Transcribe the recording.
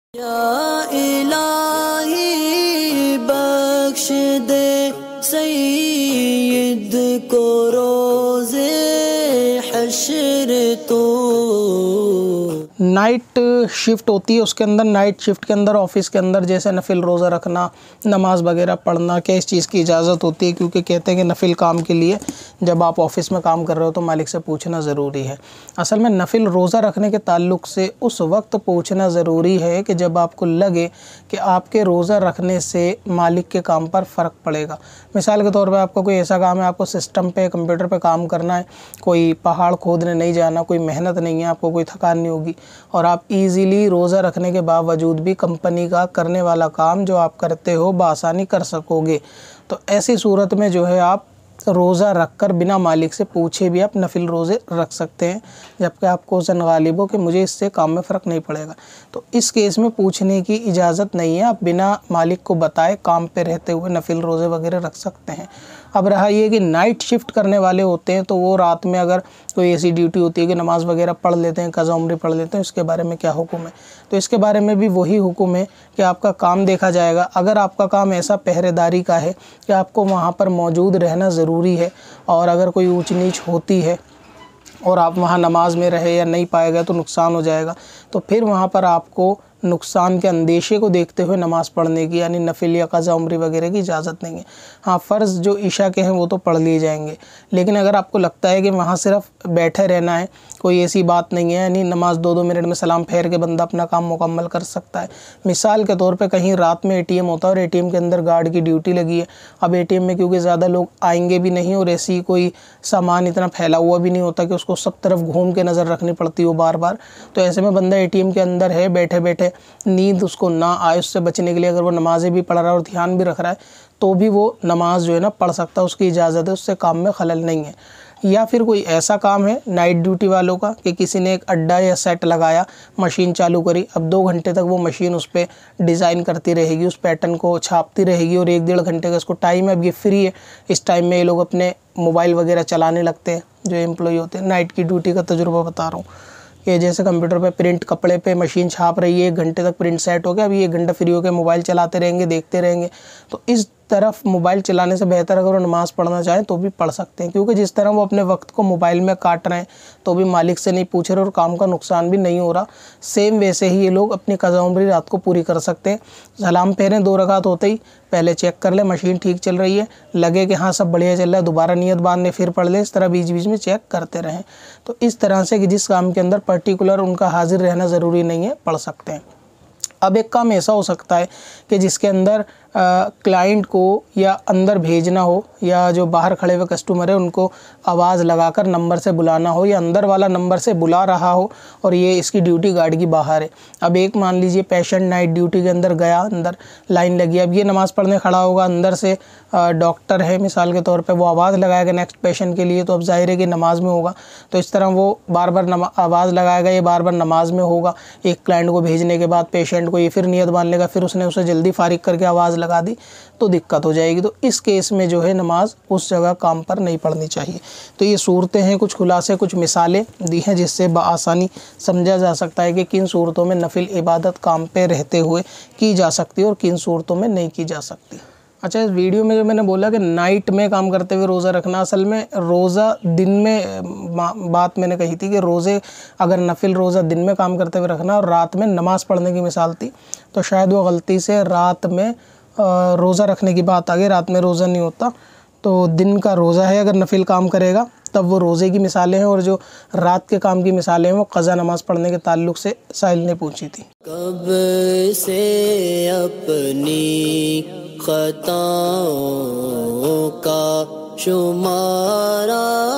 या इलाही बख्श दे सईद को रोज़े हश्र तो। नाइट शिफ्ट होती है, उसके अंदर नाइट शिफ्ट के अंदर ऑफिस के अंदर जैसे नफिल रोज़ा रखना, नमाज वगैरह पढ़ना, क्या इस चीज़ की इजाज़त होती है? क्योंकि कहते हैं कि नफिल काम के लिए जब आप ऑफिस में काम कर रहे हो तो मालिक से पूछना ज़रूरी है। असल में नफिल रोज़ा रखने के ताल्लुक़ से उस वक्त पूछना ज़रूरी है कि जब आपको लगे कि आपके रोज़ा रखने से मालिक के काम पर फ़र्क पड़ेगा। मिसाल के तौर पर आपका कोई ऐसा काम है, आपको सिस्टम पे कंप्यूटर पे काम करना है, कोई पहाड़ खोदने नहीं जाना, कोई मेहनत नहीं है, आपको कोई थकान नहीं होगी और आप इजीली रोज़ा रखने के बावजूद भी कंपनी का करने वाला काम जो आप करते हो बआसानी कर सकोगे, तो ऐसी सूरत में जो है आप रोज़ा रख कर बिना मालिक से पूछे भी आप नफिल रोज़े रख सकते हैं, जबकि आपको ज़न गालिब हो कि मुझे इससे काम में फ़र्क नहीं पड़ेगा। तो इस केस में पूछने की इजाज़त नहीं है, आप बिना मालिक को बताए काम पे रहते हुए नफिल रोज़े वगैरह रख सकते हैं। अब रहा ये कि नाइट शिफ्ट करने वाले होते हैं तो वो रात में अगर कोई ऐसी ड्यूटी होती है कि नमाज़ वगैरह पढ़ लेते हैं, क़ज़ा उम्री पढ़ लेते हैं, इसके बारे में क्या हुक्म है? तो इसके बारे में भी वही हुक्म है कि आपका काम देखा जाएगा। अगर आपका काम ऐसा पहरेदारी का है कि आपको वहाँ पर मौजूद रहना ज़रूरी है और अगर कोई ऊंच नीच होती है और आप वहाँ नमाज में रहे या नहीं पाएगा तो नुकसान हो जाएगा, तो फिर वहाँ पर आपको नुकसान के अंदेशे को देखते हुए नमाज़ पढ़ने की यानी नफिल या क़ज़ा उम्री वगैरह की इजाज़त नहीं है। हाँ, फ़र्ज़ जो इशा के हैं वो तो पढ़ लिए जाएंगे, लेकिन अगर आपको लगता है कि वहाँ सिर्फ बैठे रहना है, कोई ऐसी बात नहीं है, यानी नमाज 2-2 मिनट में सलाम फेर के बंदा अपना काम मुकम्मल कर सकता है। मिसाल के तौर पे कहीं रात में एटीएम होता है और एटीएम के अंदर गार्ड की ड्यूटी लगी है। अब एटीएम में क्योंकि ज़्यादा लोग आएंगे भी नहीं और ऐसी कोई सामान इतना फैला हुआ भी नहीं होता कि उसको सब तरफ घूम के नज़र रखनी पड़ती हो बार बार, तो ऐसे में बंदा एटीएम के अंदर है, बैठे बैठे नींद उसको ना आए उससे बचने के लिए अगर वो नमाज़ें भी पढ़ रहा है और ध्यान भी रख रहा है तो भी वो नमाज जो है ना पढ़ सकता है, उसकी इजाज़त है, उससे काम में खलल नहीं है। या फिर कोई ऐसा काम है नाइट ड्यूटी वालों का कि किसी ने एक अड्डा या सेट लगाया, मशीन चालू करी, अब 2 घंटे तक वो मशीन उस पर डिज़ाइन करती रहेगी, उस पैटर्न को छापती रहेगी और 1-1.5 घंटे का इसको टाइम है। अब ये फ्री है, इस टाइम में ये लोग अपने मोबाइल वगैरह चलाने लगते हैं जो एम्प्लॉई होते हैं। नाइट की ड्यूटी का तजुर्बा बता रहा हूँ कि जैसे कंप्यूटर पे प्रिंट कपड़े पे मशीन छाप रही है, 1 घंटे तक प्रिंट सेट हो गया, अभी 1 घंटा फ्री होकर मोबाइल चलाते रहेंगे, देखते रहेंगे। तो इस तरफ मोबाइल चलाने से बेहतर अगर वो नमाज़ पढ़ना चाहें तो भी पढ़ सकते हैं, क्योंकि जिस तरह वो अपने वक्त को मोबाइल में काट रहे हैं तो भी मालिक से नहीं पूछ रहे और काम का नुकसान भी नहीं हो रहा, सेम वैसे ही ये लोग अपनी क़ज़ा उम्री रात को पूरी कर सकते हैं। सलाम फेरें, 2 रकात होते ही पहले चेक कर ले मशीन ठीक चल रही है, लगे कि हाँ सब बढ़िया चल रहा है, दोबारा नियत बांधने फिर पढ़ ले, इस तरह बीच बीच में चेक करते रहें। तो इस तरह से कि जिस काम के अंदर पर्टिकुलर उनका हाजिर रहना ज़रूरी नहीं है, पढ़ सकते हैं। अब एक काम ऐसा हो सकता है कि जिसके अंदर क्लाइंट को या अंदर भेजना हो या जो बाहर खड़े हुए कस्टमर है उनको आवाज़ लगाकर नंबर से बुलाना हो या अंदर वाला नंबर से बुला रहा हो और ये इसकी ड्यूटी गार्ड की बाहर है। अब एक मान लीजिए पेशेंट नाइट ड्यूटी के अंदर गया, अंदर लाइन लगी, अब ये नमाज़ पढ़ने खड़ा होगा, अंदर से डॉक्टर है मिसाल के तौर पे, वो आवाज़ लगाएगा नेक्स्ट पेशेंट के लिए, तो अब ज़ाहिर है कि नमाज में होगा, तो इस तरह वो बार बार आवाज़ लगाएगा, ये बार बार नमाज में होगा। एक क्लाइंट को भेजने के बाद पेशेंट को ये फिर नियत बांध लेगा, फिर उसने उसे जल्दी फारिग करके आवाज़ लगा दी तो दिक्कत हो जाएगी। तो इस केस में जो है नमाज उस जगह काम पर नहीं पढ़नी चाहिए। तो ये सूरतें हैं, कुछ खुलासे, कुछ मिसालें दी हैं जिससे बआसानी समझा जा सकता है कि किन सूरतों में नफिल इबादत काम पे रहते हुए की जा सकती है और किन सूरतों में नहीं की जा सकती। अच्छा, इस वीडियो में जो मैंने बोला कि नाइट में काम करते हुए रोज़ा रखना, असल में रोज़ा दिन में बात मैंने कही थी कि रोज़े अगर नफिल रोज़ा दिन में काम करते हुए रखना और रात में नमाज़ पढ़ने की मिसाल थी, तो शायद वो गलती से रात में रोज़ा रखने की बात आ गई। रात में रोज़ा नहीं होता, तो दिन का रोज़ा है, अगर नफिल काम करेगा तब वो रोज़े की मिसालें हैं और जो रात के काम की मिसालें हैं वो क़ज़ा नमाज़ पढ़ने के ताल्लुक़ से साहिल ने पूछी थी। कब से अपनी खताओं का शुमारा